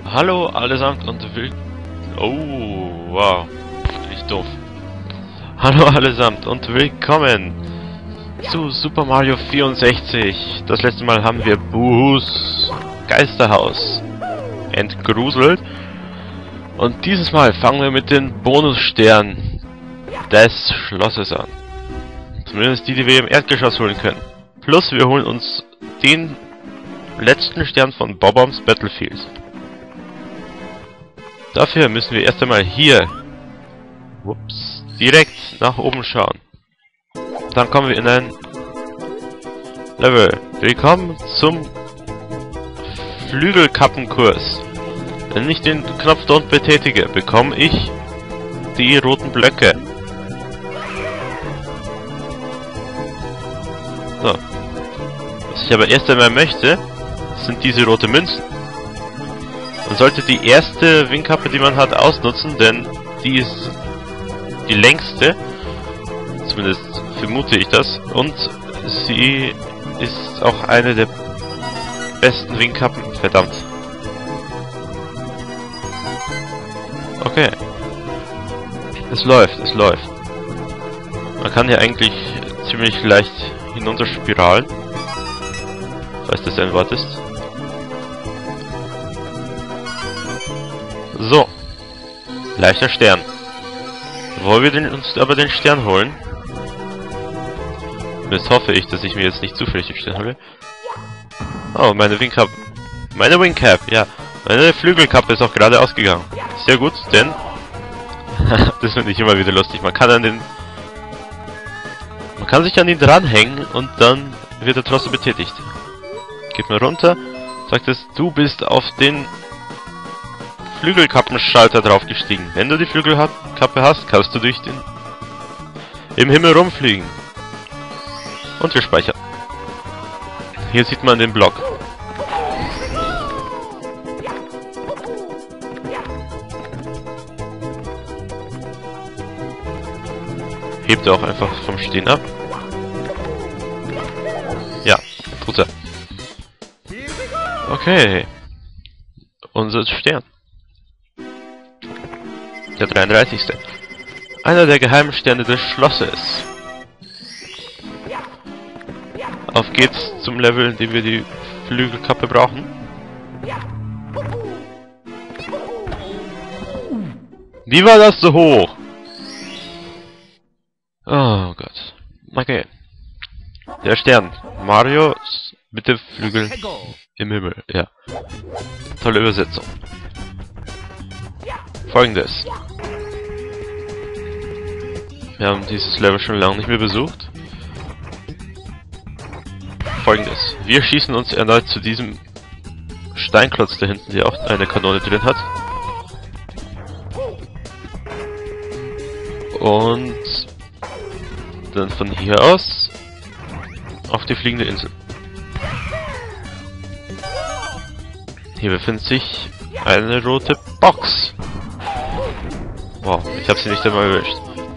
Hallo allesamt und Oh, wow. Bin ich doof. Hallo allesamt und willkommen zu Super Mario 64. Das letzte Mal haben wir Buhus Geisterhaus entgruselt. Und dieses Mal fangen wir mit den Bonussternen des Schlosses an. Zumindest die wir im Erdgeschoss holen können. Plus wir holen uns den letzten Stern von Bob-ombs Battlefield. Dafür müssen wir erst einmal hier direkt nach oben schauen. Dann kommen wir in ein Level. Willkommen zum Flügelkappenkurs. Wenn ich den Knopf dort betätige, bekomme ich die roten Blöcke. So. Was ich aber erst einmal möchte, sind diese roten Münzen. Man sollte die erste Wingkappe, die man hat, ausnutzen, denn die ist die längste. Zumindest vermute ich das. Und sie ist auch eine der besten Wingkappen. Verdammt. Okay. Es läuft, es läuft. Man kann hier eigentlich ziemlich leicht hinunterspiralen. Falls das ein Wort ist. So. Leichter Stern. Wollen wir uns aber den Stern holen? Jetzt hoffe ich, dass ich mir jetzt nicht zufällig den Stern hole. Oh, meine Wingcap. Meine Wingcap, ja. Meine Flügelkappe ist auch gerade ausgegangen. Sehr gut, denn... das finde ich immer wieder lustig. Man kann sich an ihn dranhängen und dann wird er trotzdem betätigt. Geht mal runter. Sagt es, du bist auf den Flügelkappenschalter draufgestiegen. Wenn du die Flügelkappe hast, kannst du im Himmel rumfliegen. Und wir speichern. Hier sieht man den Block. Hebt er auch einfach vom Stehen ab. Ja, tut er. Okay. Unser Stern. Der 33. Einer der geheimen Sterne des Schlosses. Auf geht's zum Level, in dem wir die Flügelkappe brauchen. Wie war das so hoch? Oh Gott. Okay. Der Stern. Mario mit dem Flügel im Himmel. Ja. Tolle Übersetzung. Folgendes. Wir haben dieses Level schon lange nicht mehr besucht. Folgendes. Wir schießen uns erneut zu diesem Steinklotz da hinten, der auch eine Kanone drin hat. Und dann von hier aus auf die fliegende Insel. Hier befindet sich eine rote Box. Wow, ich habe sie nicht einmal erwischt.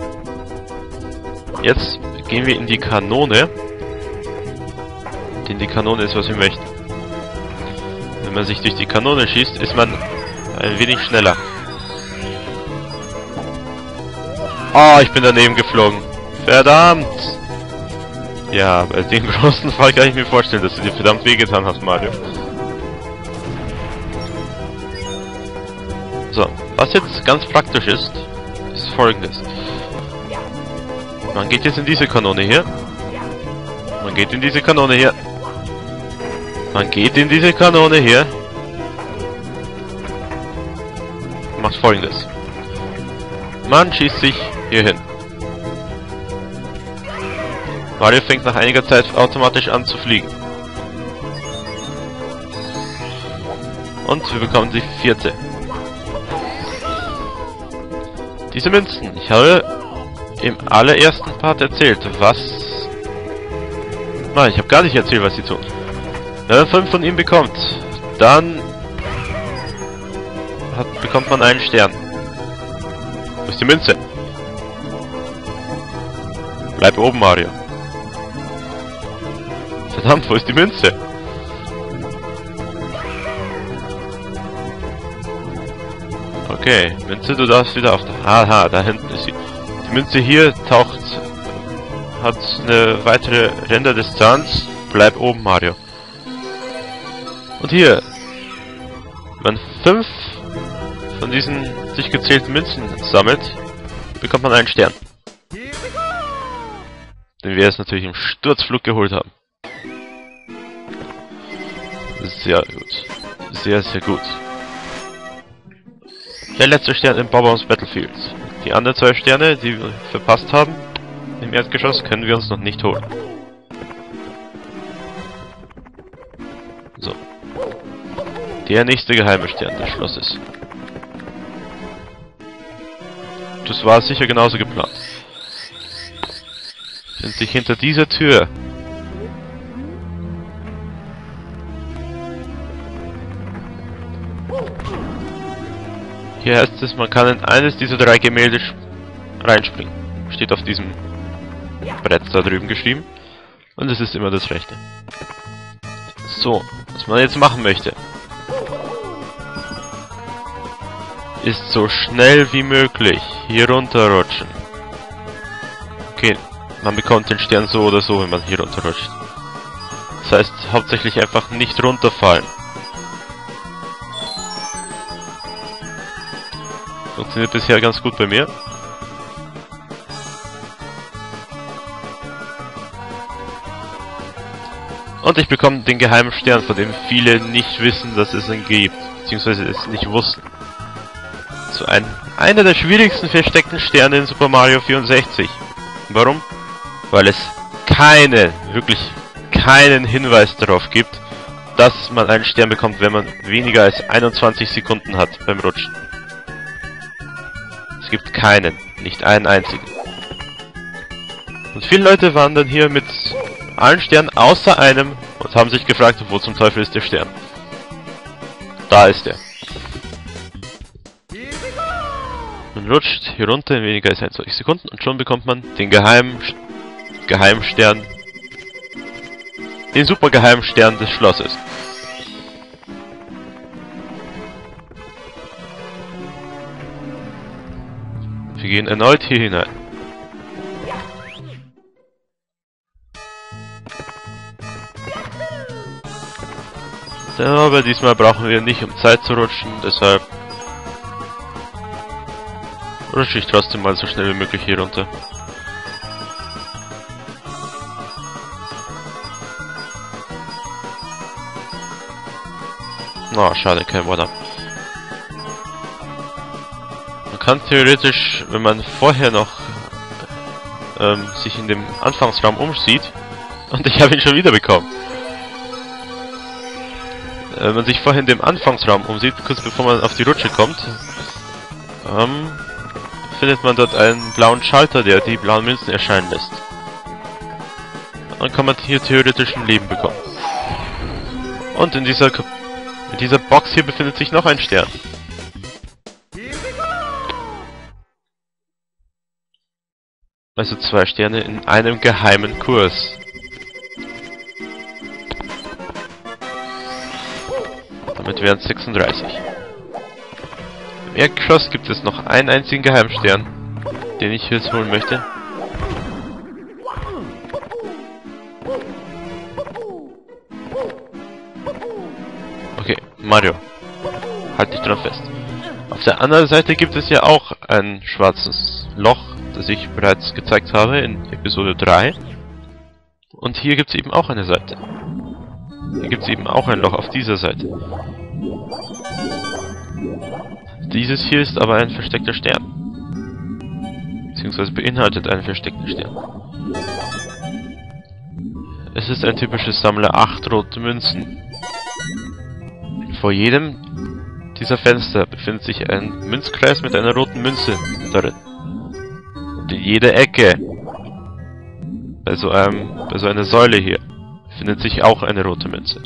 Jetzt gehen wir in die Kanone. Denn die Kanone ist, was wir möchten. Wenn man sich durch die Kanone schießt, ist man ein wenig schneller. Oh, ich bin daneben geflogen. Verdammt! Ja, bei dem großen Fall kann ich mir vorstellen, dass du dir verdammt wehgetan hast, Mario. So, was jetzt ganz praktisch ist Folgendes. Man geht jetzt in diese Kanone hier. Man geht in diese Kanone hier. Man geht in diese Kanone hier. Macht Folgendes. Man schießt sich hier hin. Mario fängt nach einiger Zeit automatisch an zu fliegen. Und wir bekommen die vierte. Diese Münzen. Ich habe im allerersten Part erzählt, was... Nein, ich habe gar nicht erzählt, was sie tun. Wenn man 5 von ihm bekommt, dann bekommt man einen Stern. Wo ist die Münze? Bleib oben, Mario. Verdammt, wo ist die Münze? Okay, Münze, du darfst wieder auf... Aha, da hinten ist sie. Die Münze hier taucht... hat eine weitere Renderdistanz. Bleib oben, Mario. Und hier... wenn man 5 von diesen sich gezählten Münzen sammelt, bekommt man einen Stern. Den wir jetzt natürlich im Sturzflug geholt haben. Sehr gut. Sehr, sehr gut. Der letzte Stern im Bob-ombs Battlefield. Die anderen 2 Sterne, die wir verpasst haben, im Erdgeschoss, können wir uns noch nicht holen. So. Der nächste geheime Stern des Schlosses. Das war sicher genauso geplant. Sind sich hinter dieser Tür. Hier heißt es, man kann in eines dieser 3 Gemälde reinspringen. Steht auf diesem Brett da drüben geschrieben. Und es ist immer das Rechte. So, was man jetzt machen möchte, ist so schnell wie möglich hier runterrutschen. Okay, man bekommt den Stern so oder so, wenn man hier runterrutscht. Das heißt, hauptsächlich einfach nicht runterfallen. Funktioniert bisher ganz gut bei mir. Und ich bekomme den geheimen Stern, von dem viele nicht wissen, dass es ihn gibt. Beziehungsweise es nicht wussten. So einer der schwierigsten versteckten Sterne in Super Mario 64. Warum? Weil es wirklich keinen Hinweis darauf gibt, dass man einen Stern bekommt, wenn man weniger als 21 Sekunden hat beim Rutschen. Es gibt keinen, nicht einen einzigen. Und viele Leute waren dann hier mit allen Sternen außer einem und haben sich gefragt, wo zum Teufel ist der Stern? Da ist er. Man rutscht hier runter in weniger als 21 Sekunden und schon bekommt man den geheimen Stern, den super geheimen Stern des Schlosses. Wir gehen erneut hier hinein. Aber diesmal brauchen wir nicht, um Zeit zu rutschen, deshalb rutsche ich trotzdem mal so schnell wie möglich hier runter. Oh, schade, kein One-Up. Man kann theoretisch, wenn man vorher noch sich in dem Anfangsraum umsieht, und ich habe ihn schon wieder bekommen. Wenn man sich vorher in dem Anfangsraum umsieht, kurz bevor man auf die Rutsche kommt, findet man dort einen blauen Schalter, der die blauen Münzen erscheinen lässt. Dann kann man hier theoretisch ein Leben bekommen. Und in dieser Box hier befindet sich noch ein Stern. Also 2 Sterne in einem geheimen Kurs. Damit wären es 36. Im Erdgeschoss gibt es noch einen einzigen Geheimstern, den ich jetzt holen möchte. Okay, Mario, halt dich dran fest. Auf der anderen Seite gibt es ja auch ein schwarzes Loch, das ich bereits gezeigt habe in Episode 3. Und hier gibt es eben auch eine Seite. Hier gibt es eben auch ein Loch auf dieser Seite. Dieses hier ist aber ein versteckter Stern. Beziehungsweise beinhaltet einen versteckten Stern. Es ist ein typisches Sammler 8 rote Münzen. Vor jedem dieser Fenster befindet sich ein Münzkreis mit einer roten Münze darin. Und in jeder Ecke, bei so einer Säule hier, findet sich auch eine rote Münze.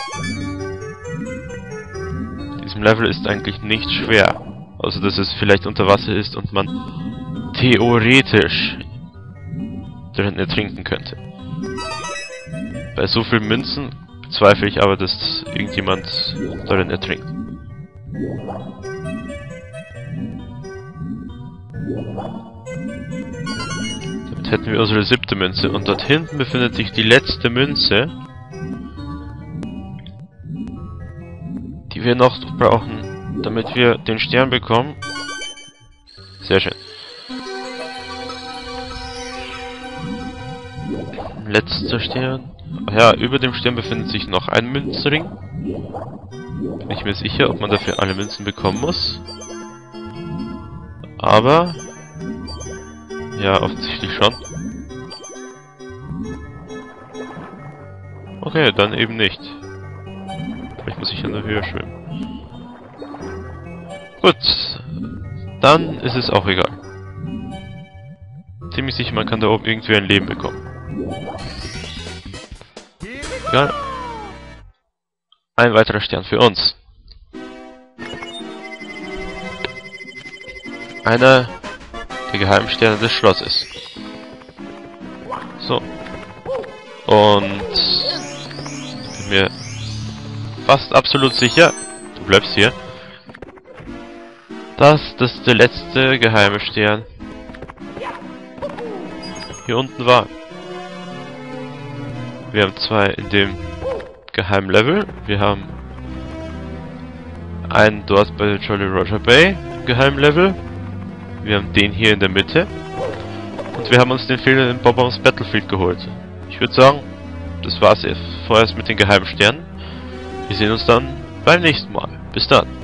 In diesem Level ist eigentlich nicht schwer, außer dass es vielleicht unter Wasser ist und man theoretisch darin ertrinken könnte. Bei so vielen Münzen bezweifle ich aber, dass irgendjemand darin ertrinkt. Damit hätten wir unsere 7. Münze. Und dort hinten befindet sich die letzte Münze, die wir noch brauchen, damit wir den Stern bekommen. Sehr schön. Letzter Stern. Ja, über dem Stern befindet sich noch ein Münzring. Bin ich mir sicher, ob man dafür alle Münzen bekommen muss. Aber... ja, offensichtlich schon. Okay, dann eben nicht. Vielleicht muss ich in der Höhe schwimmen. Gut. Dann ist es auch egal. Ziemlich sicher, man kann da oben irgendwie ein Leben bekommen. Ja. Ein weiterer Stern für uns. Einer der Geheimsterne des Schlosses. So. Und ich bin mir fast absolut sicher, du bleibst hier, dass das der letzte geheime Stern hier unten war. Wir haben zwei in dem geheimen Level. Wir haben einen dort bei der Jolly Roger Bay geheimen Level. Wir haben den hier in der Mitte. Und wir haben uns den fehlenden Bob-Ombs Battlefield geholt. Ich würde sagen, das war's vorerst mit den geheimen Sternen. Wir sehen uns dann beim nächsten Mal. Bis dann.